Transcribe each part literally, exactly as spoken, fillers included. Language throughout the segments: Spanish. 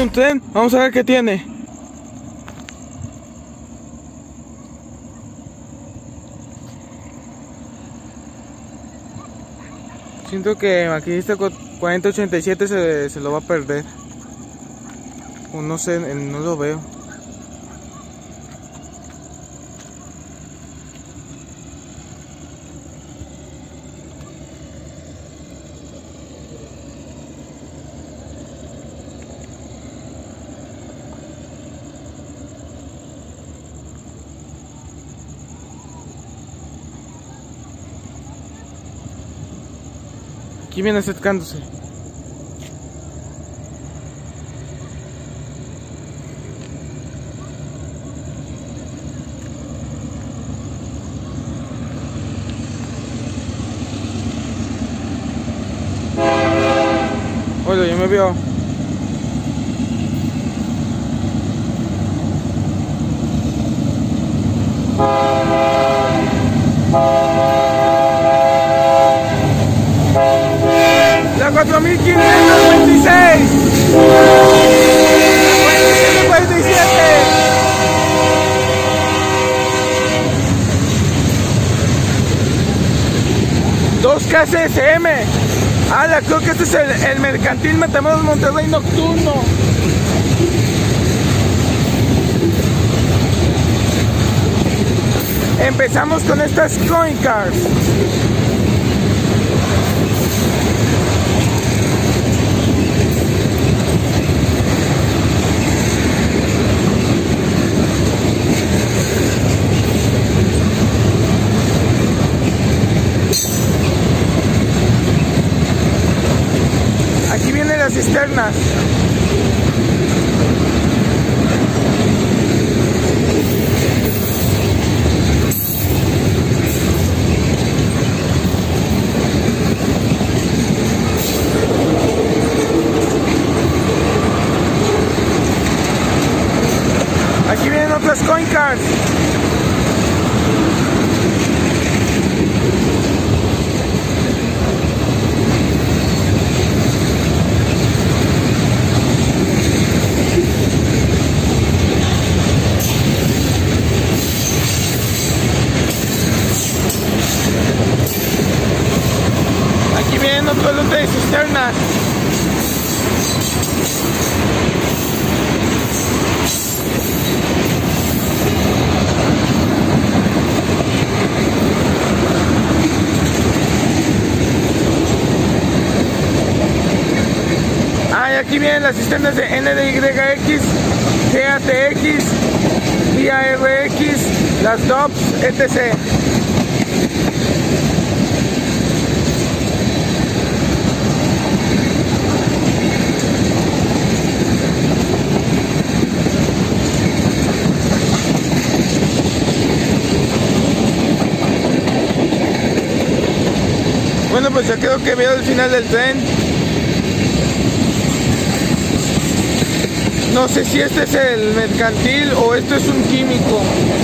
un tren. Vamos a ver qué tiene. Siento que Maquinista cuarenta ochenta y siete se, se lo va a perder. O no sé, no lo veo. Aquí viene acercándose. Oye, ya me vio. La cuatro mil quinientos veintiséis. La cuarenta y siete. dos K C S M. Ah, la, creo que este es el, el Mercantil Matamoros Monterrey nocturno. Empezamos con estas coin cars. Aquí vienen las cisternas. Aquí vienen otras coin cars. Aquí vienen otro lote de cisternas. Ah, y aquí vienen las cisternas de N D Y X, G A T X, I A R X, las D O P S, etcétera. Bueno, pues ya creo que veo el final del tren. No sé si este es el Mercantil o esto es un químico.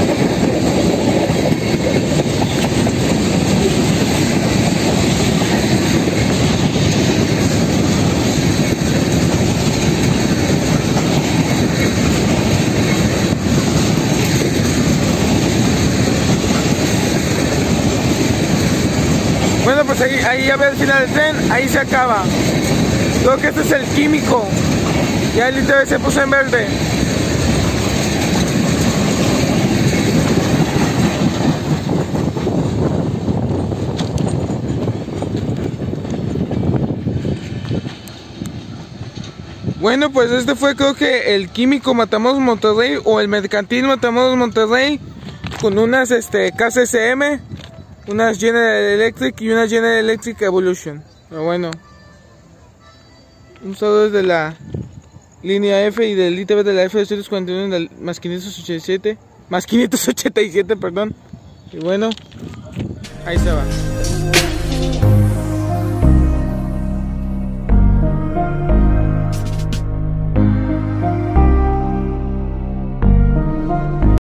Bueno, pues ahí, ahí ya veo el final del tren, ahí se acaba. Creo que este es el químico. Ya el I T V se puso en verde. Bueno, pues este fue creo que el químico Matamoros Monterrey o el Mercantil Matamoros Monterrey con unas este, K C S M, unas General Electric y unas General Electric Evolution. Pero bueno, un saludo desde la línea F y del I T V de la F doscientos cuarenta y uno del más quinientos ochenta y siete, más quinientos ochenta y siete, perdón. Y bueno, ahí se va.